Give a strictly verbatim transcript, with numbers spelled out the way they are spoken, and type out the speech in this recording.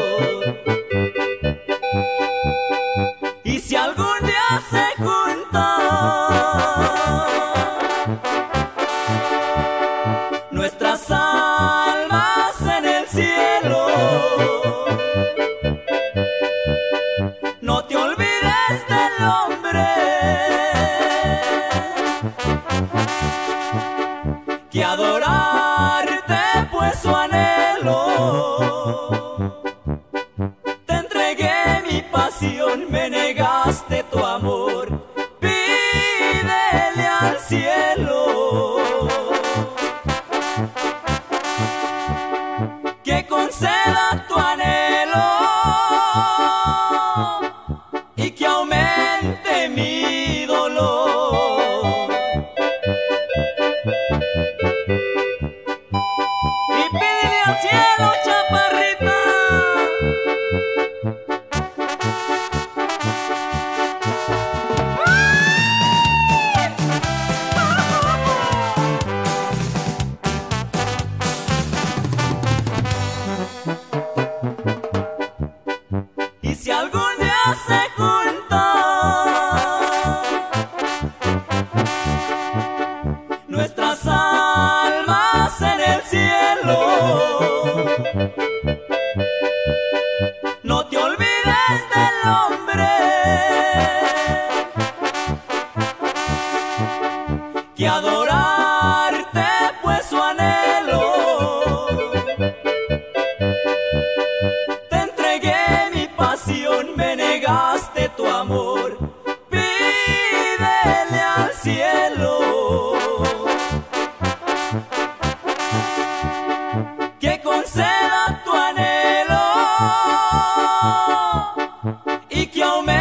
Y si algún día se juntan nuestras almas en el cielo, no te olvides del hombre que adorarte pues su anhelo. Te entregué mi pasión, me negaste tu amor, pídele al cielo que conceda tu anhelo y que aumente mi dolor. Y pídele al cielo, chaparrita. Y si algún día se juntan nuestras almas en el cielo, no te olvides del hombre que adorarte pues su anhelo. Te entregué mi pasión, me negaste tu amor, pídele al cielo que conceda tu anhelo y que aumente